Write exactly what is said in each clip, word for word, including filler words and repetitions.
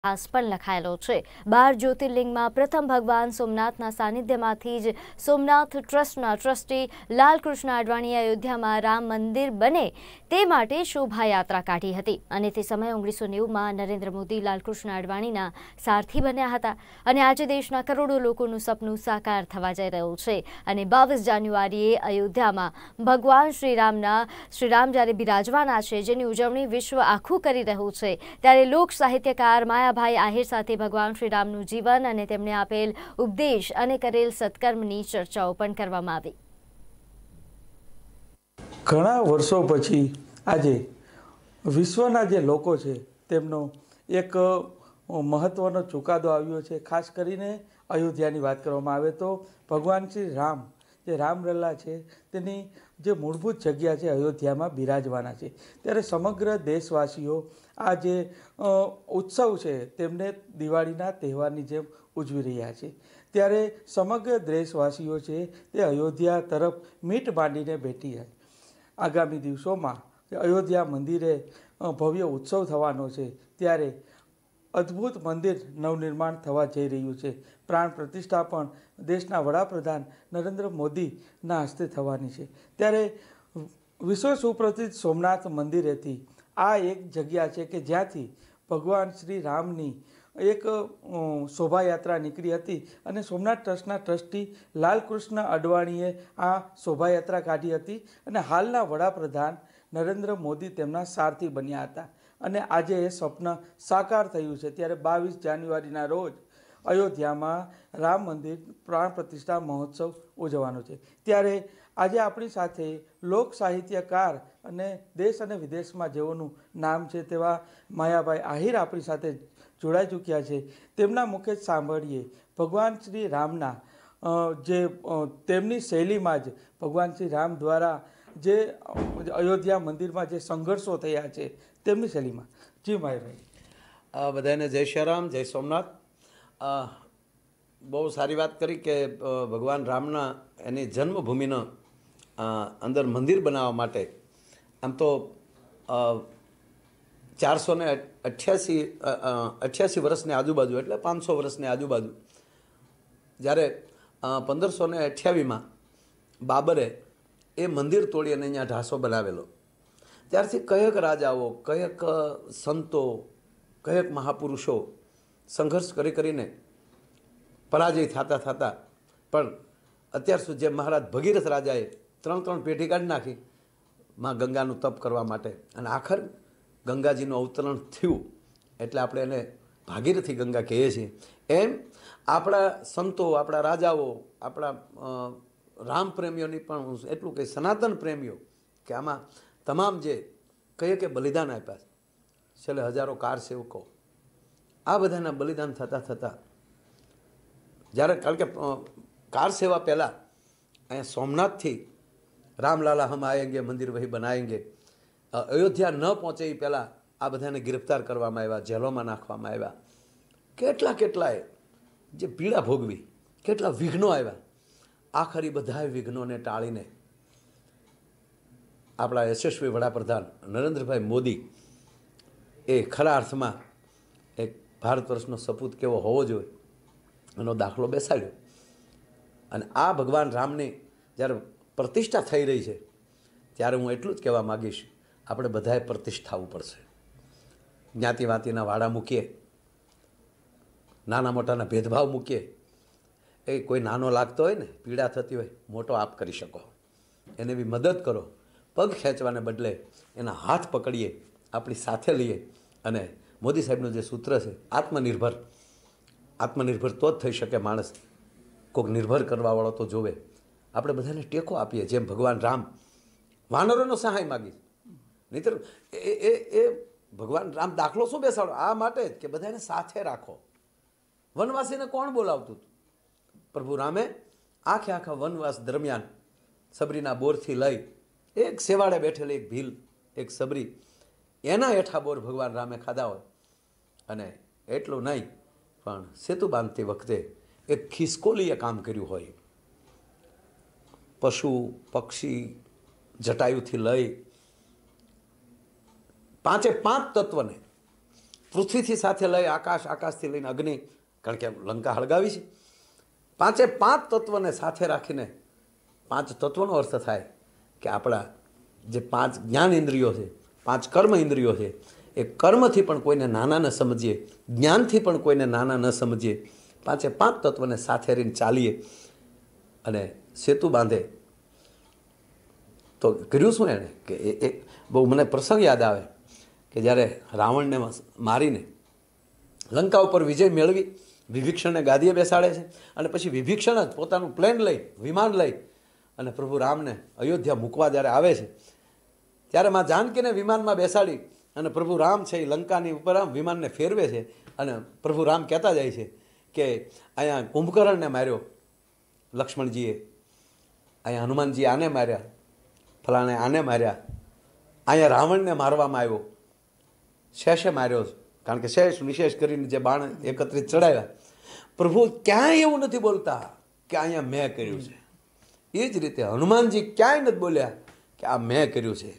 इतिहास पर लखायेलो छे। बार ज्योतिर्लिंग में प्रथम भगवान सोमनाथना सानिध्यमांथी ज सोमनाथ ट्रस्टना ट्रस्टी लालकृष्ण आडवाणीए अयोध्या में राम मंदिर बने ते माटे शोभायात्रा काढी हती अने ते समय ओगनीसो नेवु में नरेन्द्र मोदी लालकृष्ण आडवाणीना सारथी बन्या हता अने आज देशना करोड़ों लोकोनुं सपनुं साकार थवा जई रह्युं छे अने बावीस जान्युआरीए अयोध्या में भगवान श्रीरामना श्रीराम ज्यारे बिराजवाना छे जेनी उजवणी विश्व आखुं करी रह्युं छे त्यारे लोक साहित्यकार मायाभाई आहिर साथे भगवान श्रीरामनुं जीवन अने तेमणे आपेल उपदेश अने करेल सत्कर्मनी चर्चाओ पण करवामां आवी। घणा वर्षो पछी आजे विश्वना जे लोको छे तेमनो एक महत्वनो चुकादो आव्यो छे। खास करीने अयोध्यानी वात करवामां आवे तो भगवान श्री राम जे रामलला छे तेनी जे मूलभूत जग्या छे अयोध्यामां बिराजवाना छे त्यारे समग्र देशवासीओ आ जे उत्सव छे तेमने दिवाळीना तहेवारनी जेम उजवी रह्या छे त्यारे समग्र देशवासीओ छे ते अयोध्या तरफ मीट बांधीने बेठी है। आगामी दिवसोमां अयोध्या मंदिरे भव्य उत्सव थवानो छे त्यारे अद्भुत मंदिर नवनिर्माण थवा जई रह्युं छे। प्राण प्रतिष्ठा पण देशना वडाप्रधान नरेन्द्र मोदीना हस्ते थवानी छे त्यारे विश्व सुप्रसिद्ध सोमनाथ मंदिरेथी आ एक जग्या छे के ज्यांथी भगवान श्री रामनी एक शोभायात्रा निकળી હતી અને સોમનાથ ટ્રસ્ટના ટ્રસ્ટી લાલકૃષ્ણ અડવાણીએ આ શોભાયાત્રા કાઢી હતી અને હાલના વડાપ્રધાન નરેન્દ્ર મોદી તેમના સારથી બન્યા હતા અને આજે એ સ્વપ્ન સાકાર થયું છે। ત્યારે બાવીસ જાન્યુઆરીના રોજ અયોધ્યામાં રામ મંદિર પ્રાણ પ્રતિષ્ઠા મહોત્સવ ઉજવવાનો છે। ત્યારે આજે આપણી સાથે લોક સાહિત્યકાર અને દેશ અને વિદેશમાં જેઓનું નામ છે તેવા માયાભાઈ આહિર આપણી સાથે જોડાઈ ચૂક્યા છે। તેમના મુખે સાંભળીએ ભગવાન શ્રી રામના જે તેમની શૈલીમાં જ ભગવાન શ્રી રામ દ્વારા જે અયોધ્યા મંદિરમાં જે સંઘર્ષો થયા છે તેમની શૈલીમાં। જી માયાભાઈ। બધાને જય શ્રી રામ, જય સોમનાથ। બહુ સારી વાત કરી કે ભગવાન રામના એની જન્મભૂમિના અંદર મંદિર બનાવવા માટે આમ તો ચારસો ને અઠ્યાસી અઠ્યાસી વર્ષની આજુબાજુ એટલે પાંચસો વર્ષની આજુબાજુ જ્યારે પંદરસો ને અઠ્યાવીસમાં બાબરે એ મંદિર તોડી અને અહીંયા ઢાસો બનાવેલો ત્યારથી કયેક રાજાઓ કયેક સંતો કયેક મહાપુરુષો સંઘર્ષ કરી કરીને પરાજય થતા થતા પણ અત્યાર સુધી જે મહારાજ ભગીરથ રાજાએ ત્રણ ત્રણ પેઢી કાઢી નાખી માં ગંગાનું તપ કરવા માટે અને આખર ગંગાજીનું અવતરણ થયું એટલે આપણે એને ભાગીરથી ગંગા કહીએ છીએ। એમ આપણા સંતો આપણા રાજાઓ આપણા રામ પ્રેમીઓની પણ એટલું કે સનાતન પ્રેમીઓ કે આમાં તમામ જે કહીએ કે બલિદાન આપ્યા છેલ્લે હજારો કાર સેવકો આ બધાના બલિદાન થતાં થતાં જ્યારે કારણ કે કાર સેવા પહેલાં અહીંયા સોમનાથથી રામલાલા હમ આएंगे મંદિર વહી બનાएंगे અયોધ્યા ન પહોંચે એ પહેલાં આ બધાને ગિરફ્તાર કરવામાં આવ્યા, જેલોમાં નાખવામાં આવ્યા, કેટલા કેટલાએ જે પીડા ભોગવી, કેટલા વિઘ્નો આવ્યા, આખરી બધાય વિઘ્નોને ટાળીને આપણા યશસ્વી વડાપ્રધાન નરેન્દ્રભાઈ મોદી એ ખરા અર્થમાં એક ભારત વર્ષનો સપૂત કેવો હોવો જોઈએ એનો દાખલો બેસાડ્યો અને આ ભગવાન રામની જ્યારે પ્રતિષ્ઠા થઈ રહી છે ત્યારે હું એટલું જ કહેવા માગીશ આપણે બધાએ પ્રતિષ્ઠા થવું પડશે। જ્ઞાતિ વાતિના વાડા મૂકીએ, નાના મોટાના ભેદભાવ મૂકીએ। એ કોઈ નાનો લાગતો હોય ને પીડા થતી હોય મોટો આપ કરી શકો એને બી મદદ કરો, પગ ખેંચવાને બદલે એના હાથ પકડીએ, આપણી સાથે લઈએ અને મોદી સાહેબનું જે સૂત્ર છે આત્મનિર્ભર આત્મનિર્ભર તો જ થઈ શકે માણસ, કોઈક નિર્ભર કરવાવાળો તો જોવે। આપણે બધાને ટેકો આપીએ જેમ ભગવાન રામ વાનરોનો સહાય માગી નહીતર એ એ એ ભગવાન રામ દાખલો શું બેસાડો આ માટે જ કે બધાને સાથે રાખો। વનવાસીને કોણ બોલાવતું હતું? પ્રભુ રામે આખે આખા વનવાસ દરમિયાન સબરીના બોરથી લઈ એક સેવાડે બેઠેલી એક ભીલ એક સબરી એના હેઠા બોર ભગવાન રામે ખાધા હોય અને એટલું નહીં પણ સેતુ બાંધતી વખતે એક ખિસકોલીએ કામ કર્યું હોય। પશુ પક્ષી જટાયુથી લઈ પાંચે પાંચ તત્વને પૃથ્વીથી સાથે લઈ આકાશ, આકાશથી લઈને અગ્નિ, કારણ કે લંકા હળગાવી છે. પાંચે પાંચ તત્વને સાથે રાખીને, પાંચ તત્વનો અર્થ થાય કે આપણા જે પાંચ જ્ઞાન ઇન્દ્રિયો છે, પાંચ કર્મ ઇન્દ્રિયો છે, એ કર્મથી પણ કોઈને નાના ન સમજીએ, જ્ઞાનથી પણ કોઈને નાના ન સમજીએ, પાંચે પાંચ તત્વને સાથે રહીને ચાલીએ અને સેતુ બાંધે. તો કર્યું શું એણે કે એ બહુ મને પ્રસંગ યાદ આવે કે જ્યારે રાવણને મારીને લંકા ઉપર વિજય મેળવી વિભીક્ષણને ગાદીએ બેસાડે છે અને પછી વિભીક્ષણ જ પોતાનું પ્લેન લઈ, વિમાન લઈ અને પ્રભુ રામને અયોધ્યા મૂકવા જ્યારે આવે છે, ત્યારે માં જાનકીને વિમાનમાં બેસાડી અને પ્રભુ રામ છે એ લંકાની ઉપર આમ વિમાનને ફેરવે છે અને પ્રભુ રામ કહેતા જાય છે કે અહીંયા કુંભકર્ણને માર્યો લક્ષ્મણજીએ, અહીંયા હનુમાનજીએ આને માર્યા, ફલાણે આને માર્યા, અહીંયા રાવણને મારવામાં આવ્યો, શેષે માર્યો, કારણ કે શેષ વિશેષ કરીને જે બાણ એકત્રિત ચડાવ્યા. પ્રભુ ક્યાંય એવું નથી બોલતા કે અહીંયા મેં કર્યું છે. એ જ રીતે હનુમાનજી ક્યાંય નથી બોલ્યા કે આ મેં કર્યું છે.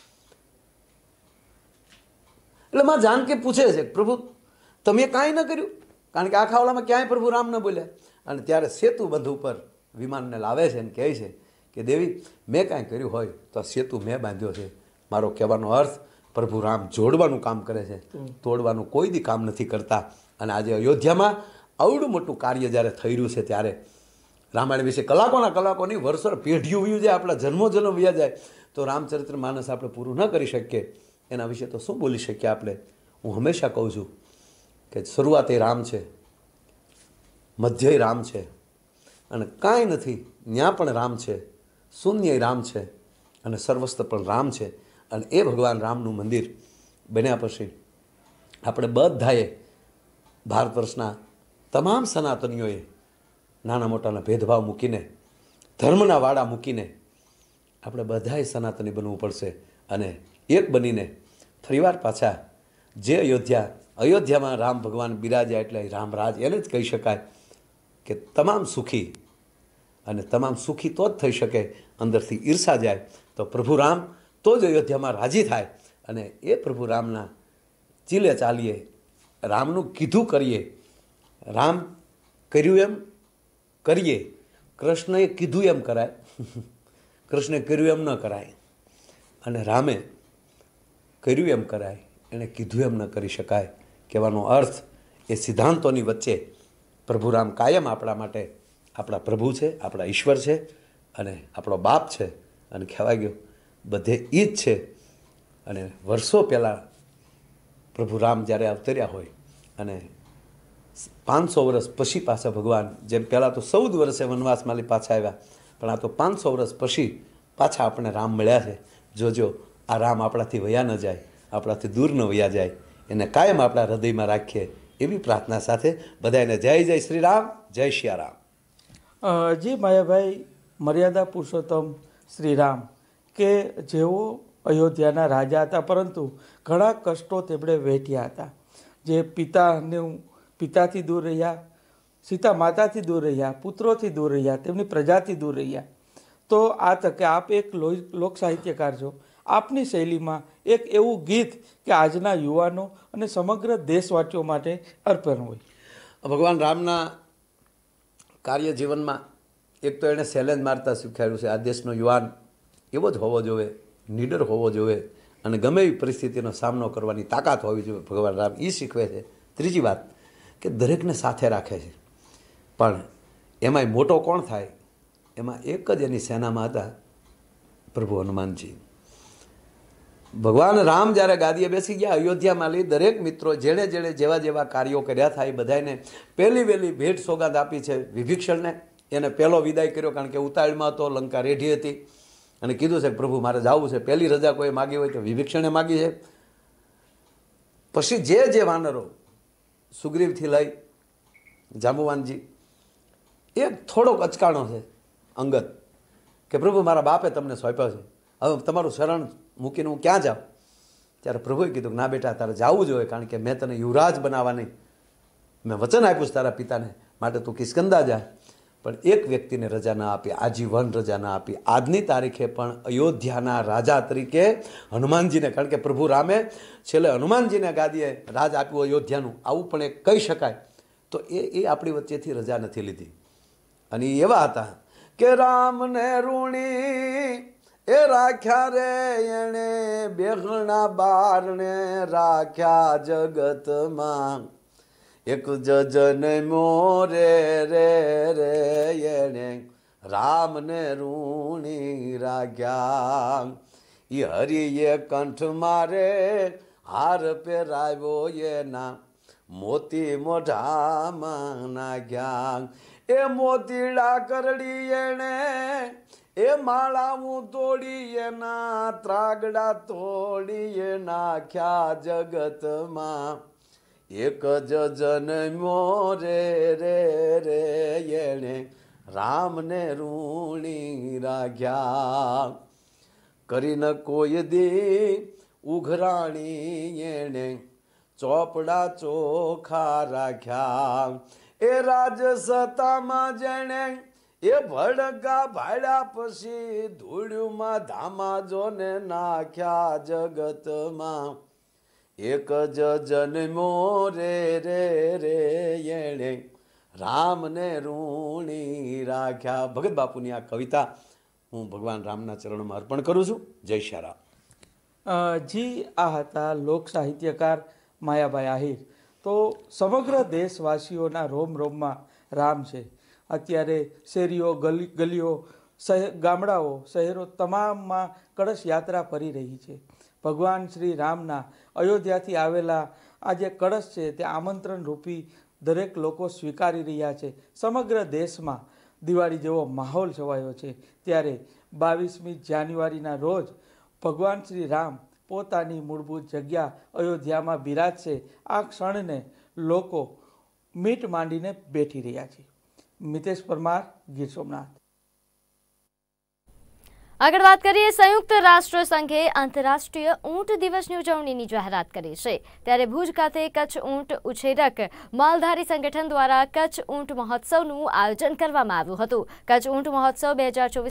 એટલે માં જાનકી પૂછે છે પ્રભુ તમે કાંઈ ન કર્યું, કારણ કે આખા ઓલામાં ક્યાંય પ્રભુ રામ ન બોલ્યા. અને ત્યારે સેતુ બંધ ઉપર વિમાનને લાવે છે અને કહે છે કે દેવી મેં કાંઈ કર્યું હોય તો આ સેતુ મેં બાંધ્યો છે. મારો કહેવાનો અર્થ પ્રભુ રામ જોડવાનું કામ કરે છે, તોડવાનું કોઈ દી કામ નથી કરતા. અને આજે અયોધ્યામાં આવડું મોટું કાર્ય જ્યારે થઈ રહ્યું છે ત્યારે રામાયણ વિશે કલાકોના કલાકોની વર્ષો પેઢીઓ વયું જાય, આપણા જન્મો જન્મ વ્યા જાય તો રામચરિત્ર માનસ આપણે પૂરું ન કરી શકીએ. એના વિશે તો શું બોલી શકીએ આપણે. હું હંમેશા કહું છું કે શરૂઆત એ રામ છે, મધ્ય રામ છે અને કાંઈ નથી ત્યાં પણ રામ છે, શૂન્ય રામ છે અને સર્વસ્ત્ર પણ રામ છે. અને એ ભગવાન રામનું મંદિર બન્યા પછી આપણે બધાએ ભારત વર્ષના તમામ સનાતનીઓએ નાના મોટાના ભેદભાવ મૂકીને, ધર્મના વાડા મૂકીને આપણે બધાએ સનાતની બનવું પડશે અને એક બનીને ફરીવાર પાછા જે અયોધ્યા અયોધ્યામાં રામ ભગવાન બિરાજ્યા એટલે રામરાજ એને જ કહી શકાય કે તમામ સુખી. અને તમામ સુખી તો જ થઈ શકે અંદરથી ઈર્ષા જાય તો પ્રભુ રામ તો જ અયોધ્યામાં રાજી થાય. અને એ પ્રભુ રામના ચીલે ચાલીએ, રામનું કીધું કરીએ, રામ કર્યું એમ કરીએ. કૃષ્ણએ કીધું એમ કરાય, કૃષ્ણે કર્યું એમ ન કરાય અને રામે કર્યું એમ કરાય, એણે કીધું એમ ન કરી શકાય. કહેવાનો અર્થ એ સિદ્ધાંતોની વચ્ચે પ્રભુ રામ કાયમ આપણા માટે આપણા પ્રભુ છે, આપણા ઈશ્વર છે અને આપણો બાપ છે. અને કહેવાય ગયો બધે એ જ છે. અને વર્ષો પહેલાં પ્રભુ રામ જ્યારે અવતર્યા હોય અને પાંચસો વર્ષ પછી પાછા ભગવાન, જેમ પહેલાં તો ચૌદ વર્ષે વનવાસમાં પાછા આવ્યા, પણ આ તો પાંચસો વર્ષ પછી પાછા આપણે રામ મળ્યા છે. જોજો આ રામ આપણાથી વયા ન જાય, આપણાથી દૂર ન વયા જાય, એને કાયમ આપણા હૃદયમાં રાખીએ એવી પ્રાર્થના સાથે બધાને જય જય શ્રી રામ, જય સિયારામ. જી માયાભાઈ, મર્યાદા પુરુષોત્તમ શ્રી રામ કે જેઓ અયોધ્યાના રાજા હતા પરંતુ ઘણા કષ્ટો તેમણે વેઠ્યા હતા. જે પિતાનું પિતાથી દૂર રહ્યા, સીતા માતાથી દૂર રહ્યા, પુત્રોથી દૂર રહ્યા, તેમની પ્રજાથી દૂર રહ્યા. તો આ તકે આપ એક લોક સાહિત્યકાર છો, આપની શૈલીમાં એક એવું ગીત કે આજના યુવાનો અને સમગ્ર દેશવાસીઓ માટે અર્પણ હોય. ભગવાન રામના કાર્ય જીવનમાં એક તો એણે ચેલેન્જ મારતા શીખવાડ્યું છે. આ દેશનો યુવાન એવો જ હોવો જોઈએ, નીડર હોવો જોઈએ અને ગમે એવી પરિસ્થિતિનો સામનો કરવાની તાકાત હોવી જોઈએ. ભગવાન રામ એ શીખવે છે. ત્રીજી વાત કે દરેકને સાથે રાખે છે, પણ એમાંય મોટો કોણ થાય? એમાં એક જ એની સેનામાં હતા પ્રભુ હનુમાનજી. ભગવાન રામ જ્યારે ગાદીએ બેસી ગયા અયોધ્યામાં લઈ દરેક મિત્રો જેણે જેણે જેવા જેવા કાર્યો કર્યા હતા એ બધાને પહેલી વહેલી ભેટ સોગાદ આપી છે. વિભીક્ષણને એને પહેલો વિદાય કર્યો, કારણ કે ઉતાવળમાં તો લંકા રેઢી હતી અને કીધું છે કે પ્રભુ મારે જવું છે. પહેલી રજા કોઈ માગી હોય તો વિભીક્ષણે માગી છે. પછી જે જે વાનરો સુગ્રીવથી લઈ જાંબુવાનજી, એ થોડોક અચકાણો છે અંગત કે પ્રભુ મારા બાપે તમને સોંપ્યો છે, હવે તમારું શરણ મૂકીને હું ક્યાં જાઉં? ત્યારે પ્રભુએ કીધું ના બેટા તારે જવું જોઈએ, કારણ કે મેં તને યુવરાજ બનાવવાની મેં વચન આપ્યું છે તારા પિતાને, માટે તું કિસ્કંદા જા. પણ એક વ્યક્તિને રજા ના આપી, આજીવન રજા ના આપી. આજની તારીખે પણ અયોધ્યાના રાજા તરીકે હનુમાનજીને, કારણ કે પ્રભુ રામે છેલ્લે હનુમાનજીને ગાદીએ રાજ આપ્યું અયોધ્યાનું, આવું પણ એક કહી શકાય. તો એ એ આપણી વચ્ચેથી રજા નથી લીધી. અને એ એવા હતા કે રામને ઋણી એ રાખ્યા રે એણે બેગણા બારણે રાખ્યા જગતમાં, એક જજન મોરે રે રે એણે રામને ઋણી રાખ્યા. એ હરિએ કંઠ મારે હાર પહેરાવ્યો એના મોતી મોઢામાં નાખ્યા. એ મોતીડા કરડી એણે એ માળાવું તોડી એના ત્રાગડા તોડી નાખ્યા જગતમાં, એક જ જન્મ્યો રે રે રે એણે રામને ઋણી રાખ્યા. કરીને કોઈ દી ઉઘરાણી એણે ચોપડા ચોખા રાખ્યા. એ રાજસત્તામાં જેણે એ ભડકા ભાડ્યા પછી ધૂળમાં ધામાજોને નાખ્યા જગતમાં, એક જ જન્મ્યો રે રે રે એણે રામને ઋણી રાખ્યા. ભગત બાપુની આ કવિતા હું ભગવાન રામના ચરણોમાં અર્પણ કરું છું. જય શ્રી રામ. જી આ હતા લોક સાહિત્યકાર માયાભાઈ આહિર. તો સમગ્ર દેશવાસીઓના રોમ રોમમાં રામ છે. અત્યારે શેરીઓ, ગલી ગલીઓ, શહેર, ગામડાઓ, શહેરો તમામમાં કળશ યાત્રા ફરી રહી છે. ભગવાન શ્રી રામના અયોધ્યાથી આવેલા આ જે કળશ છે તે આમંત્રણ રૂપી દરેક લોકો સ્વીકારી રહ્યા છે. સમગ્ર દેશમાં દિવાળી જેવો માહોલ છવાયો છે. ત્યારે બાવીસમી જાન્યુઆરીના રોજ ભગવાન શ્રી રામ પોતાની મૂળભૂત જગ્યા અયોધ્યામાં બિરાજશે. આ ક્ષણને લોકો મીટ માંડીને બેઠી રહ્યા છે. મિતેશ પરમાર, ગીર સોમનાથ. આગળ વાત કરીએ, સંયુક્ત રાષ્ટ્ર સંઘે આંતરરાષ્ટ્રીય ઊંટ દિવસની ઉજવણીની જાહેરાત કરી છે. ત્યારે ભુજ ખાતે કચ્છ ઊંટ ઉછેરક માલધારી સંગઠન દ્વારા કચ્છ ઊંટ મહોત્સવનું આયોજન કરવામાં આવ્યું હતું. કચ્છ ઊંટ મહોત્સવ બે હજાર ચોવીસ